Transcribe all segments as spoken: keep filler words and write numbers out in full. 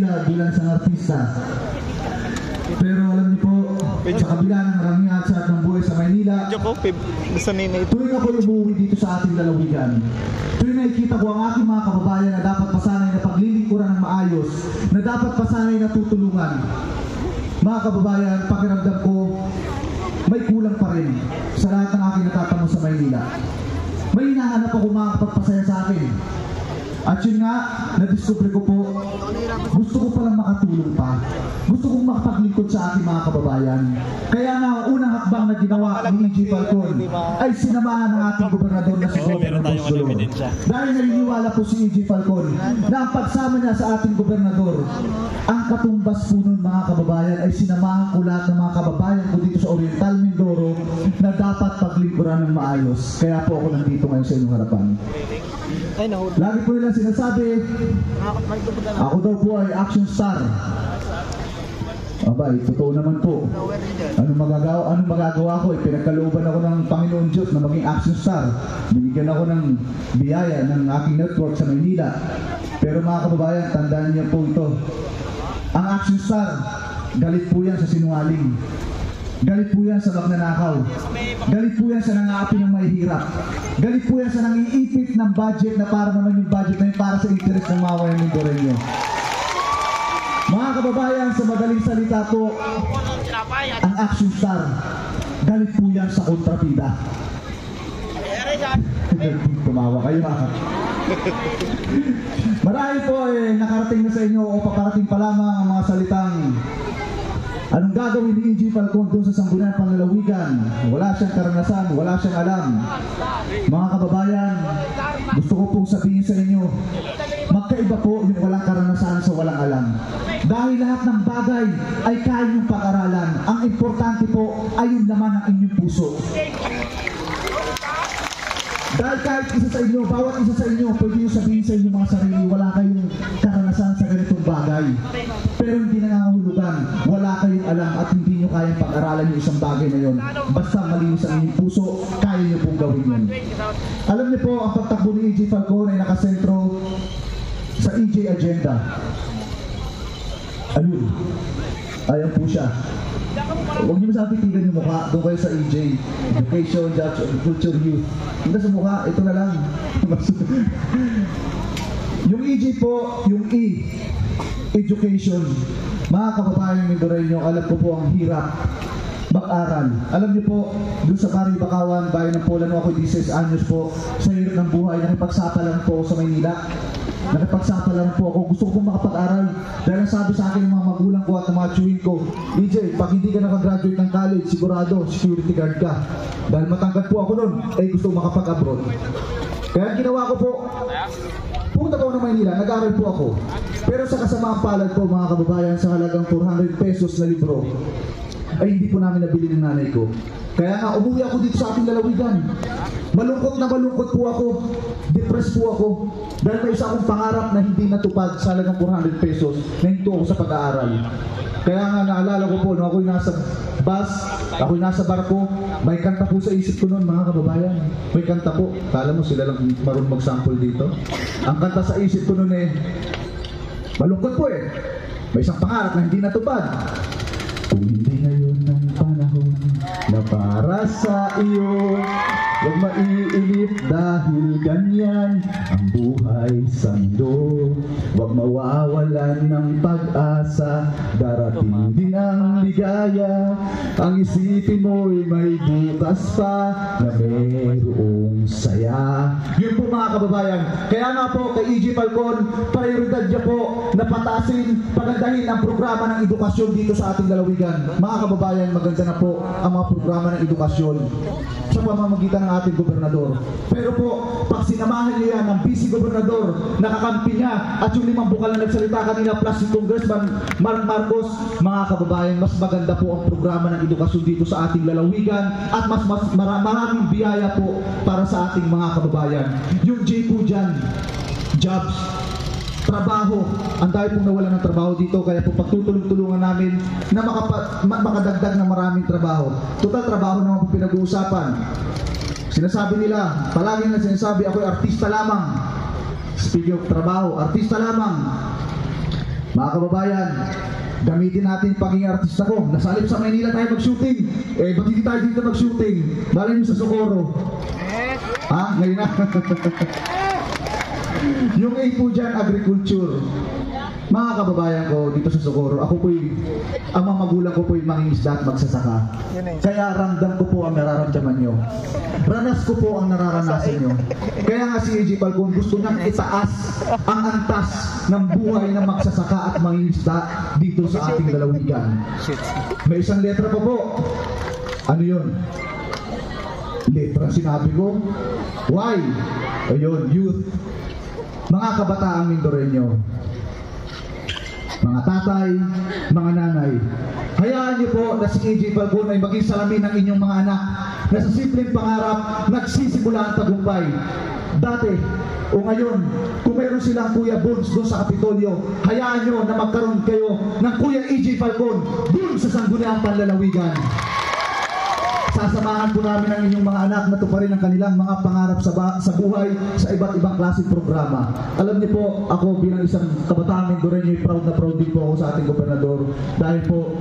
Maynila bilang isang artista. Pero alam niyo po, sa kabila ng maraming atsat ng buhay sa Maynila, tuwing ako umuwi dito sa ating lalawigan, tuwing nakikita ko ang aking mga kababayan na dapat pasanay na paglilingkuran ng maayos, na dapat pasanay na tutulungan, mga kababayan, pakiramdam ko, may kulang pa rin sa lahat ng aking natatamo sa Maynila. May hinahanap ako mga kapagpasaya sa akin. At yun nga, nadiscover ko po, gusto ko palang makatulong pa. Gusto kong makapaglingkod sa aking mga kababayan. Kaya nga, ang unang hakbang na ginawa ni E J Falcon ay sinamahan ng ating gobernador na si Gobernador Apostolo. Dahil naniniwala po si E J Falcon na ang pagsama niya sa ating gobernador, ang katumbas po nun mga kababayan ay sinamahan ko lahat ng mga kababayan ko dito sa Oriental Mindoro na dapat paglingkuran ng maayos. Kaya po ako nandito ngayon sa inyong harapan. Lagi po nila sinasabi, ako daw po ay action star. Abay, totoo naman po. Anong magagawa, anong magagawa ko? Pinagkalooban ako ng Panginoon Diyos na maging action star. Binigyan ako ng biyaya ng aking network sa Maynila. Pero mga kababayan, tandaan niyo po ito. Ang action star, galit po yan sa sinungaling. Galit po yan sa magnanakaw. Galit po yan sa nangaapi ng mahihirap. Galit po yan sa nangiipit ng budget na para naman yung budget na yun para sa interest ng mga wayan Mindoreño. Mga kababayan, sa madaling salita po, ang action star, galit po yan sa kontrabida. Tumawa kayo ha. Marahil po eh, nakarating na sa inyo o paparating pa lamang ang mga salitang anong gagawin ni E J Falcon doon sa Sangguniang Panlalawigan? Wala siyang karanasan, wala siyang alam. Mga kababayan, gusto ko pong sabihin sa inyo, magkaiba po yung walang karanasan sa walang alam. Dahil lahat ng bagay ay kaya niyong pag-aralan. Ang importante po ay yung laman ng inyong puso. Dahil kahit isa sa inyo, bawat isa sa inyo, pwede nyo sabihin sa inyo mga sarili, wala kayong karanasan sa ganitong bagay. Pero hindi nangangahulugan, wala kayong alam at hindi nyo kayang pag-aralan yung isang bagay na yon. Basta malinis ang inyong puso, kaya nyo pong gawin yun. Alam niyo po, ang pagtakbo ni E J Falcon ay nakasentro sa E J Agenda. Ayun, ayan po siya. Huwag niyo masabi tingnan yung mukha, doon kayo sa E J, Education, Jobs, Culture, Youth. Hindi sa mukha, ito na lang. Yung E J po, yung E, Education. Mga kababayan Mindoreño, alam ko po ang hirap mag-aral. Alam niyo po, doon sa Barrio Bakawan, bayan ng Polano, ako sixteen anyos po, sa hirap ng buhay, nakipagsapalaran po sa Maynila. Nakipagsapalaran po ako. Gusto ko pong makapag-aral. Dahil sabi sa akin ng mga magulang ko at ng mga chewin ko, E J, pag hindi ka nakagraduate ng college, sigurado, security guard ka. Dahil matangkad po ako nun, eh gusto ko makapag-abroad. Kaya ginawa ko po, pumunta po ng Maynila, nag-aral po ako. Pero sa kasamaang palad po mga kababayan, sa halagang four hundred pesos na libro, ay hindi po namin nabili ng nanay ko. Kaya nga, umuwi ako dito sa ating lalawigan. Malungkot na malungkot po ako. Depressed po ako. Dahil may isa akong pangarap na hindi natupad sa halagang four hundred pesos na hinto ako sa pag-aaral. Kaya nga, naalala ko po, nung ako'y nasa bus, ako'y nasa barko, may kanta po sa isip ko noon, mga kababayan. May kanta po. Kala mo sila lang marunong mag-sample dito. Ang kanta sa isip ko noon eh, malungkot po eh. May isang pangarap na hindi natupad. Kung hindi ngayon ang panahon na para sa iyo, huwag maiinip dahil ganyan ang buhay sa mundo. Huwag mawawalan ng pag-asa, darating din ang ligaya. Ang isipin mo'y may bukas pa na mayroong saya. Yun po mga kababayan. Kaya nga po kay E J Falcon, prioridad niya po na patasin, pagandahin ang programa ng edukasyon dito sa ating lalawigan. Mga kababayan, maganda na po ang mga programa ng edukasyon sa pamamagitan ng ating gobernador. Pero po, pag sinamahan niya yan ng vice gobernador, nakakampi niya, at yung limang bukal na nagsalita kanina plus si Congressman Mark Marcos, mga kababayan, mas maganda po ang programa ng edukasyon dito sa ating lalawigan at mas, mas maraming biyaya po para sa ating mga kababayan. Yung J po dyan, jobs, trabaho, ang dahil pong nawala ng trabaho dito, kaya po pagtutulong-tulungan namin na makapa, makadagdag ng maraming trabaho. Total trabaho naman po pinag-uusapan. Sinasabi nila, palagi na sinasabi, ako'y artista lamang. Speaking of trabaho, artista lamang. Mga kababayan, gamitin natin pagiging artista ko. Nasalip sa Maynila tayo mag-shooting. Eh, ba't hindi tayo dito mag-shooting? Bala nyo sa Socorro. Ha? Ngayon na. Yung A po dyan, agriculture. Mga kababayan ko dito sa Socorro, ako po'y, ang mga magulang ko po'y mangingisda at magsasaka. Kaya ramdam ko po ang nararamdaman nyo. Ranas ko po ang nararanasan nyo. Kaya nga si A J Falcon gusto niyang itaas ang antas ng buhay ng magsasaka at mangingisda dito sa ating lalawigan. May isang letra pa po. Ano yun? Letra sinabi ko. Why? Ayun, youth. Mga kabataang Mindoreño, mga tatay, mga nanay, hayaan niyo po na si A J Falcon ay maging salamin ng inyong mga anak na sa simpleng pangarap nagsisimula ang tagumpay. Dati o ngayon, kung meron silang Kuya Bones doon sa Kapitolyo, hayaan niyo na magkaroon kayo ng Kuya A J Falcon doon sa Sangguniang Panlalawigan. Sasamahan po namin ang inyong mga anak na tuparin ang kanilang mga pangarap sa, sa buhay sa iba't ibang klaseng programa. Alam niyo po, ako bilang isang kabataang Mindoreño, proud na proud din po ako sa ating gobernador dahil po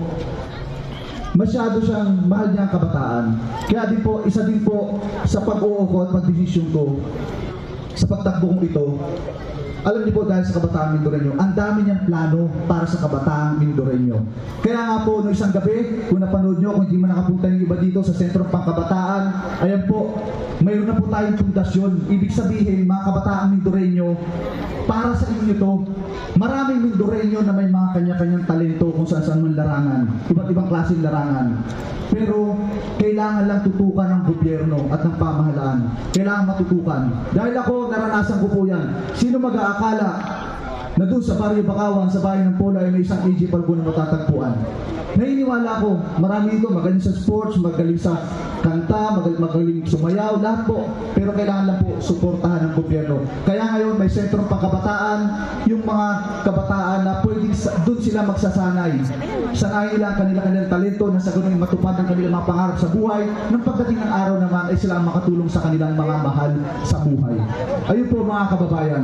masyado siyang mahal niya ang kabataan. Kaya din po, isa din po sa pag-uoko at pagdesisyon ko sa pagtakbo kong ito. Alam niyo po dahil sa Kabataang Mindoreño, ang dami niyang plano para sa Kabataang Mindoreño. Kaya nga po, no isang gabi, kung napanood niyo, kung hindi man nakapunta yung iba dito sa Sentro Pangkabataan, ayan po, mayroon na po tayong pundasyon. Ibig sabihin, mga Kabataang Mindoreño, para sa inyo to, maraming Mindoreño na may mga kanya-kanyang talento kung saan-saan man larangan, iba't ibang klaseng larangan. Pero kailangan lang tutukan ng gobyerno at ng pamahalaan. Kailangan matutukan. Dahil ako, naranasan ko po yan. Sino mag-aakala na doon sa Barrio Bakawan, sa bahay ng Pola, ay may isang A J Falcon na matatagpuan? Naniniwala ko, marami ito, magaling sa sports, magaling sa kanta, magaling, magaling sumayaw, lahat po. Pero kailangan lang po suportahan ng gobyerno. Kaya ngayon may sentrong pangkabataan, yung mga kabataan na pwedeng doon sila magsasanay. Sanayin nila ang kanila-kanilang talento na sa ganun matupad ang kanilang mga pangarap sa buhay. Nang pagdating ng araw naman ay sila ang makatulong sa kanilang mga mahal sa buhay. Ayun po mga kababayan.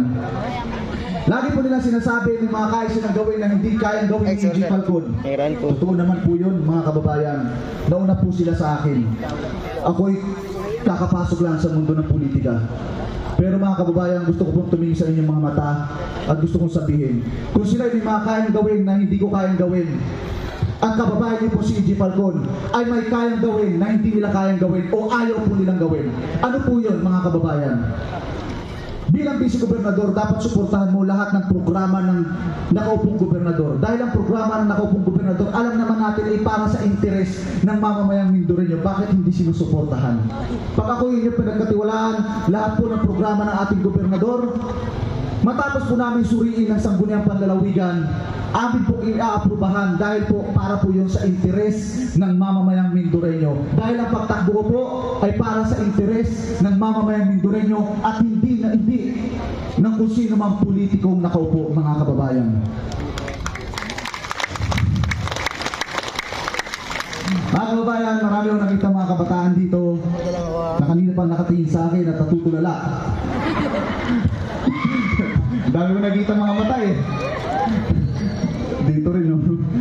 Lagi po nila sinasabi ng mga kaya silang gawin na hindi kayang gawin ni A J Falcon. Totoo naman po yun mga kababayan. Nauna po sila sa akin. Ako'y kakapasok lang sa mundo ng politika. Pero mga kababayan, gusto ko pong tumingin sa inyong mga mata at gusto kong sabihin, kung sila hindi mga kayang gawin na hindi ko kayang gawin, ang kababayan niyo po si A J Falcon ay may kayang gawin na hindi nila kayang gawin o ayaw po nilang gawin. Ano po yun mga kababayan? Bilang vice-gobernador, dapat suportahan mo lahat ng programa ng nakaupong gobernador. Dahil ang programa ng nakaupong gobernador, alam naman natin ay para sa interes ng mamamayang Mindoreño. Bakit hindi sinusuportahan? Pag ako inyong pinagkatiwalaan, lahat po ng programa ng ating gobernador, matapos po namin suriin ang Sangguniang Panlalawigan, amin po i-aaprubahan dahil po para po yun sa interes ng mamamayang Mindoreño. Dahil ang pagtakbo ko po ay para sa interes ng mamamayang Mindoreño at hindi na hindi ng kung sino mang politikong nakaupo mga kababayan. Mga kababayan, marami akong nakita mga kabataan dito na kanina pang nakatingin sa akin at natutulala. Dami ko nakita mga mata eh. Dito rin, no?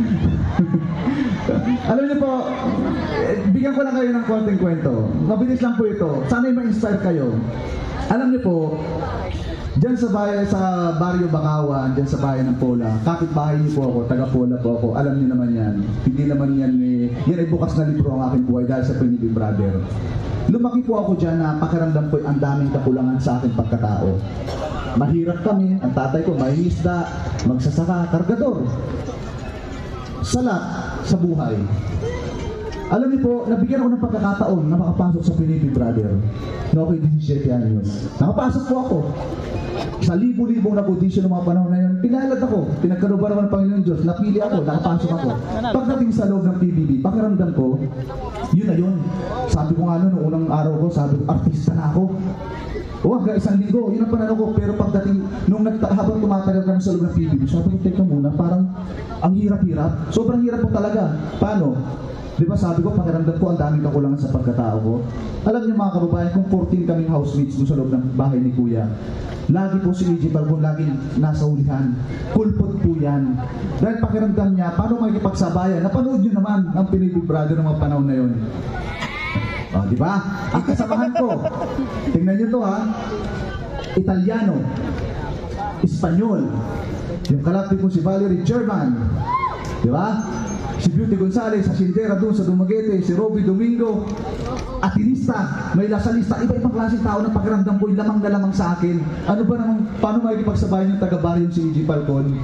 Alam niyo po, eh, bigyan ko lang kayo ng konting kwento. Mabilis lang po ito. Sana'y ma-inspire kayo. Alam niyo po, dyan sa bayan, sa Barrio Bakawan, dyan sa bayan ng Pola, kapitbahay niyo po ako, taga Pola po ako, alam niyo naman yan. Hindi naman yan eh, yan ay bukas na libro ang aking buhay dahil sa Pinibig Brother. Lumaki po ako dyan na pakiramdam ko ang daming kakulangan sa aking pagkatao. Mahirap kami, ang tatay ko may isda, magsasaka, kargador. Salat sa buhay. Alam niyo po, nabigyan ako ng pagkakataon na makapasok sa Pinibig Brother. No, ako'y disisiete anyos. Nakapasok po ako. Sa libo-libong na-audition ng mga panahon na yun, pinalad ako. Pinagkaroon naman ng Panginoon Diyos. Napili ako, nakapasok ako. Pagdating sa loob ng P B B, pakiramdam ko, yun na yun. Sabi ko nga noong unang araw ko, sabi ko, artista na ako. O hanggang isang linggo, yun ang pananaw ko. Pero pagdating, nung nagta- habang tumatagal kami sa loob ng P B B, sabi ko, teka muna, parang ang hirap-hirap. Sobrang hirap po talaga. Paano? Di ba sabi ko, pakiramdam ko ang daming kakulangan sa pagkatao ko. Alam niyo mga kababayan, kung fourteen kaming housemates doon sa loob ng bahay ni Kuya, lagi po si E J Falcon laging nasa ulihan. Kulpot po yan. Dahil pakiramdam niya, paano makikipagsabayan? Napanood niyo naman ang Pinoy Big Brother ng mga panahon na yun. O, di ba? Ang kasamahan ko, tingnan niyo to ha, Italiano, Espanyol, yung kalapit ko si Valerie German, di ba? Si Beauty Gonzales, sa Sindera doon sa Dumaguete, si Robby Domingo, atinista, may lasalista, iba-ibang klaseng tao na pakiramdam ko, lamang na lamang sa akin. Ano ba naman, paano makikipagsabayan yung taga-baryo si E J Falcon?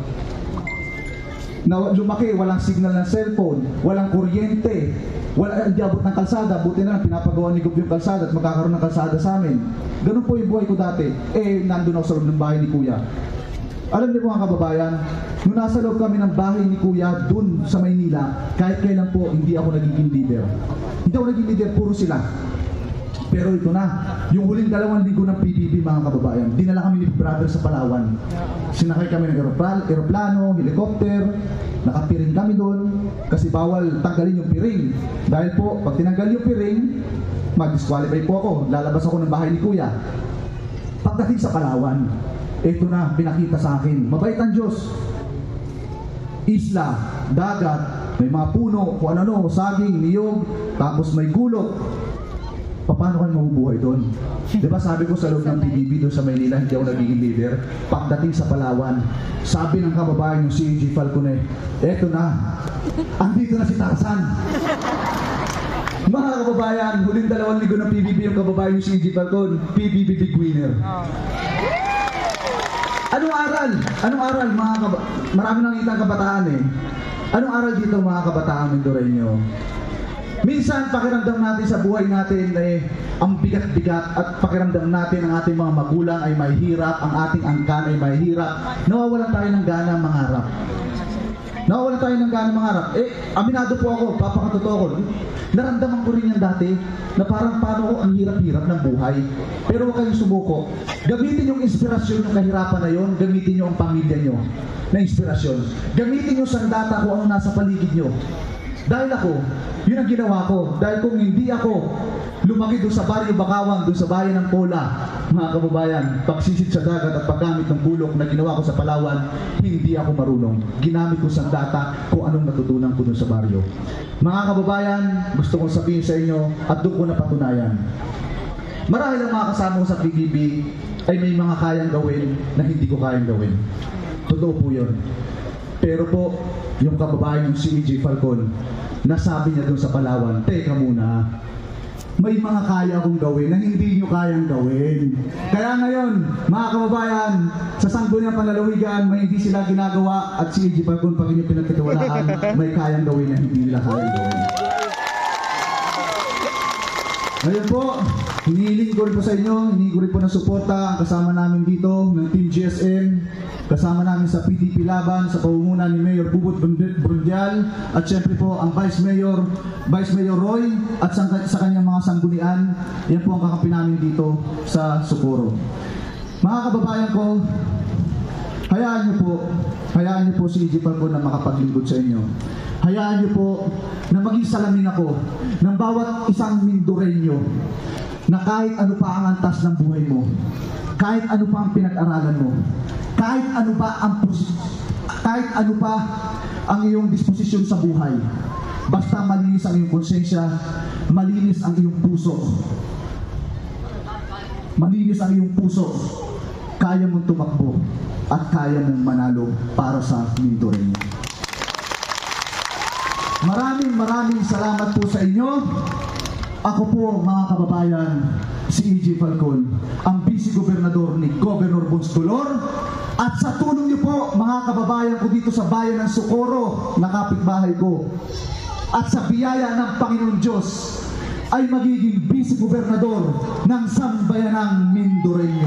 Na lumaki, walang signal ng cellphone, walang kuryente, wala ang diabot ng kalsada, buti na lang pinapagawa ni Gub yung kalsada at magkakaroon ng kalsada sa amin. Ganun po yung buhay ko dati. Eh, nandun ako sa loob ng bahay ni Kuya. Alam niyo po mga kababayan, nung nasa loob kami ng bahay ni Kuya dun sa Maynila, kahit kailan po hindi ako nagiging leader. Hindi ako naging leader, puro sila. Pero ito na, yung huling dalawang linggo ng P B B mga kababayan, dinala kami ni Brother sa Palawan. Sinakay kami ng aeroplano, helicopter, nakapiring kami doon kasi bawal tanggalin yung piring. Dahil po, pag tinanggal yung piring, mag-disqualify po ako, lalabas ako ng bahay ni Kuya. Pagdating sa Palawan, ito na, pinakita sa akin, mabait ang Diyos. Isla, dagat, may mga puno, kung ano-ano, saging, niyog, tapos may gulok. Paano kayo mabubuhay doon? Diba sabi ko sa loob ng P B B doon sa Maynila, hindi ako nagiging leader. Pagdating sa Palawan, sabi ng kababayan yung si E J Falcon eh, eto na, andito na si Tarzan. Mga kababayan, huling dalawang linggo ng P B B yung kababayan yung si E J Falcon, P B B big winner. Anong aral? Anong aral mga kababayan? Marami nang itang kabataan eh. Anong aral dito mga kabataan Mindoreño? Minsan pakiramdam natin sa buhay natin eh, ang bigat-bigat at pakiramdam natin ang ating mga magulang ay mahihirap, ang ating angkan ay mahihirap, nawawalan tayo ng gana mangarap. Nawawalan tayo ng gana mangarap. Eh, aminado po ako, papakatotoo ko. Naramdaman ko rin yan dati na parang paano ko ang hirap-hirap ng buhay. Pero huwag kayong sumuko. Gamitin yung inspirasyon, yung kahirapan na yon, gamitin nyo ang pamilya nyo na inspirasyon. Gamitin yung sandata kung ano nasa paligid nyo. Dahil ako, yun ang ginawa ko. Dahil kung hindi ako lumaki doon sa Barrio Bakawan, doon sa bayan ng Pola, mga kababayan, pagsisid sa dagat at paggamit ng bulok na ginawa ko sa Palawan, hindi ako marunong. Ginamit ko sa data kung anong natutunan ko doon sa baryo. Mga kababayan, gusto kong sabihin sa inyo at doon ko napatunayan. Marahil ang mga kasama ko sa P B B ay may mga kayang gawin na hindi ko kayang gawin. Totoo po yun. Pero po, yung kababayan yung si E J Falcon, nasabi niya doon sa Palawan, teka muna, may mga kaya akong gawin na hindi nyo kayang gawin. Kaya ngayon, mga kababayan, sa sangguniang panlalawigan, may hindi sila ginagawa at si E J Falcon, pag inyo pinagkatiwalaan, may kayang gawin na hindi nila kayang gawin. Ngayon po, hinihiling ko rin po sa inyo, hinihiling ko rin po ng suporta ang kasama namin dito ng Team G S M, kasama namin sa P D P Laban, sa pamumunan ni Mayor Bubut Brundial, at syempre po ang Vice Mayor, Vice Mayor Roy, at sa, sa kanyang mga sanggunian. Yan po ang kakampi namin dito sa Socorro. Mga kababayan ko, hayaan niyo po, hayaan niyo po si E J Falcon na makapaglingkod sa inyo. Hayaan niyo po na maging salamin ako ng bawat isang Mindoreño na kahit ano pa ang antas ng buhay mo, kahit ano pa ang pinag-aralan mo, kahit ano pa ang kahit ano pa ang iyong disposisyon sa buhay, basta malinis ang iyong konsensya, malinis ang iyong puso, malinis ang iyong puso, kaya mong tumakbo at kaya mong manalo para sa Mindoreño. Maraming maraming salamat po sa inyo. Ako po mga kababayan, si E J Falcon, ang Vice Gobernador ni Governor Bonscolor. At sa tulong niyo po mga kababayan ko dito sa bayan ng Socorro, na kapitbahay ko, at sa biyaya ng Panginoon Diyos, ay magiging Vice Gobernador ng Sambayanang Mindoreño.